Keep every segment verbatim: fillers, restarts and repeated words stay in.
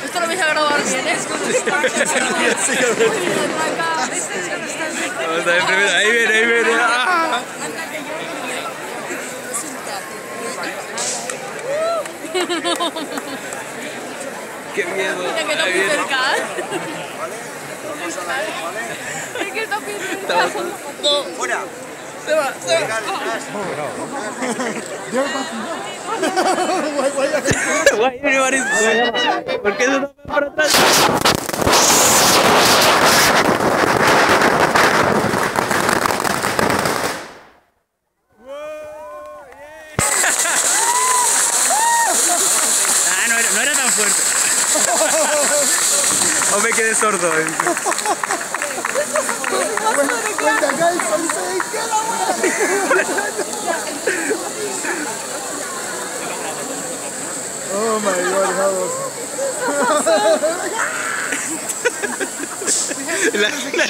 Esto lo vais a grabar bien, ¿eh? Vamos a ver primero. Ahí viene, ahí viene. ¡Ah! ¡Qué miedo! Mira que está Ahí muy viene. cerca, ¿eh? Es que está muy cerca. ¡Fuera! Se va, se va. Guay, viene Maris. ¿Por qué se tapa para atrás? Ah, no era, no era tan fuerte. O me quedé sordo. Eh. Oh my god, how La, la...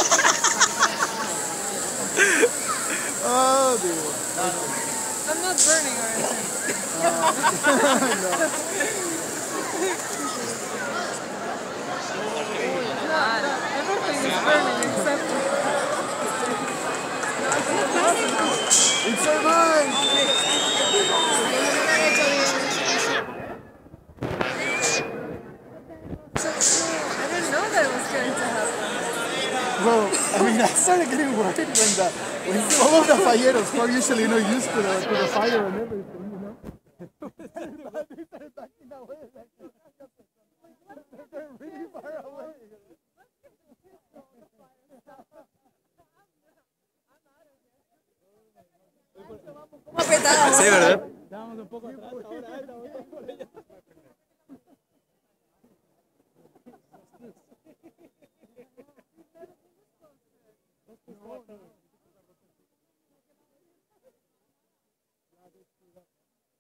Oh, dude. I'm not burning or anything. No. Everything is burning except... It's our mind. I didn't know that was going to happen. Well, I mean, I started getting worried when the when all of the falleros are usually not used to the to the fire and everything, you know. They started backing away. They're really far away. Sí, ¿verdad? Estábamos un poco atrás ahora, estamos por allá.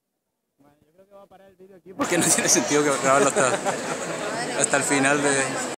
Yo creo que va a parar el vídeo aquí porque no tiene sentido que grabarlo hasta, hasta el final de...